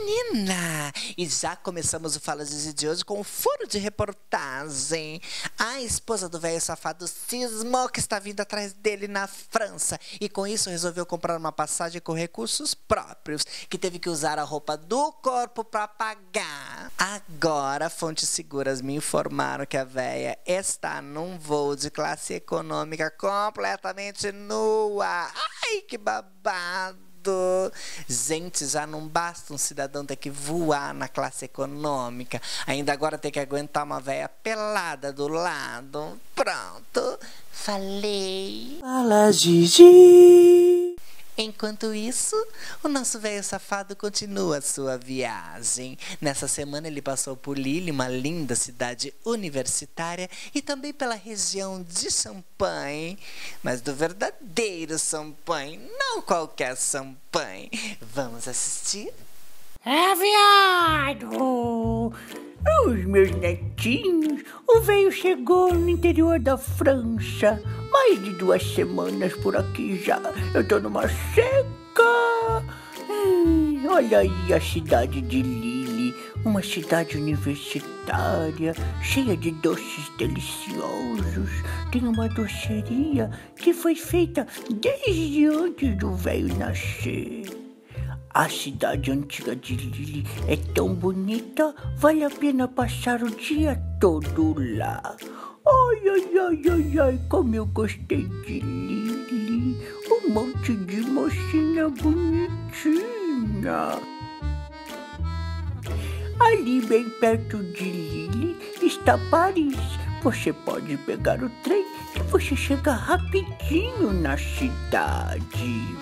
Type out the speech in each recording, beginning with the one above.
Menina! E já começamos o Fala Gigi de hoje com um furo de reportagem. A esposa do velho safado cismou que está vindo atrás dele na França. E com isso resolveu comprar uma passagem com recursos próprios, que teve que usar a roupa do corpo para pagar. Agora, fontes seguras me informaram que a velha está num voo de classe econômica completamente nua. Ai, que babado! Gente, já não basta um cidadão ter que voar na classe econômica, ainda agora ter que aguentar uma véia pelada do lado. Pronto, falei. Fala, Gigi. Enquanto isso, o nosso velho safado continua sua viagem. Nessa semana ele passou por Lille, uma linda cidade universitária, e também pela região de Champagne, mas do verdadeiro Champagne, não qualquer Champagne. Vamos assistir? É, viado! Os meus netinhos, o velho chegou no interior da França. Mais de 2 semanas por aqui já. Eu tô numa seca. Olha aí a cidade de Lille, uma cidade universitária, cheia de doces deliciosos. Tem uma doceria que foi feita desde antes do velho nascer. A cidade antiga de Lille é tão bonita, vale a pena passar o dia todo lá. Ai, ai, ai, ai, ai, como eu gostei de Lille, um monte de mocinha bonitinha. Ali bem perto de Lille está Paris. Você pode pegar o trem e você chega rapidinho na cidade.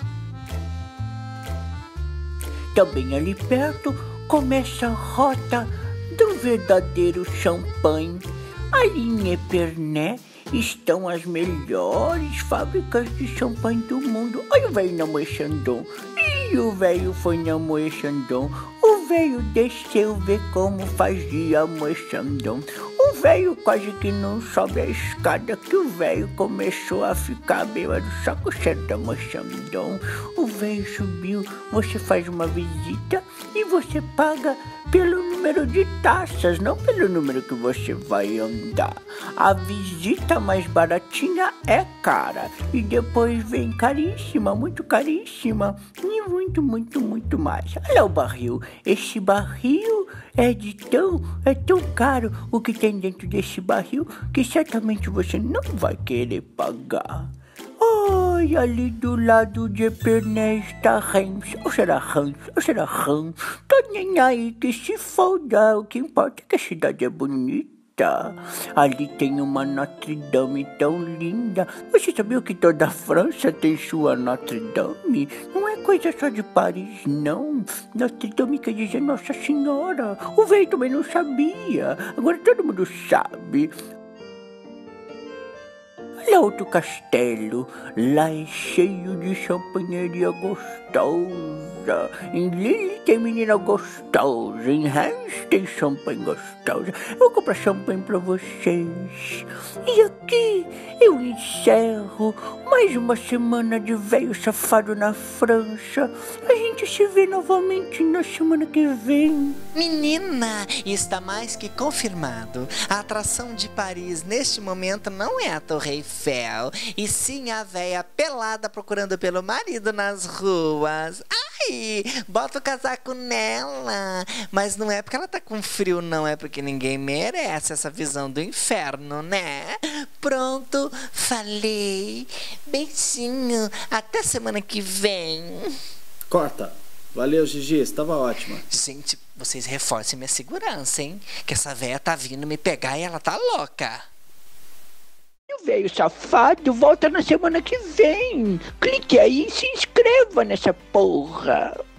Também ali perto começa a rota do verdadeiro champanhe. Ali em Epernay estão as melhores fábricas de champanhe do mundo. Olha o velho na Moët Chandon. E o velho foi na Moët Chandon. O velho desceu ver como fazia a Moët Chandon. O velho quase que não sobe a escada, que o velho começou a ficar bêbado só com o cheiro da Moët Chandon. O velho subiu, você faz uma visita e você paga pelo número de taças, não pelo número que você vai andar. A visita mais baratinha é cara e depois vem caríssima, muito caríssima e muito, muito, muito mais. Olha o barril, esse barril é tão caro o que tem dentro desse barril que certamente você não vai querer pagar. Ai, ali do lado de Epernay está Reims, ou será Reims, ou será Reims, tô nem aí que se foda, o que importa é que a cidade é bonita. Ali tem uma Notre Dame tão linda. Você sabia que toda a França tem sua Notre Dame? Não é coisa só de Paris, não. Notre Dame quer dizer Nossa Senhora. O velho também não sabia, agora todo mundo sabe. Olha outro castelo, lá é cheio de champanheria gostosa. Em Lille tem menina gostosa, em Reims tem champanhe gostosa. Eu vou comprar champanhe pra vocês. E aqui eu encerro mais uma semana de velho safado na França. A gente se vê novamente na semana que vem. Menina, está mais que confirmado. A atração de Paris neste momento não é a Torre Eiffel, e sim a véia pelada procurando pelo marido nas ruas. Ai, bota o casaco nela. Mas não é porque ela tá com frio, não, é porque ninguém merece essa visão do inferno, né? Pronto, falei. Beijinho, até semana que vem. Corta. Valeu, Gigi, estava ótima. Gente, vocês reforcem minha segurança, hein? Que essa véia tá vindo me pegar e ela tá louca. O velho safado volta na semana que vem. Clique aí e se inscreva nessa porra.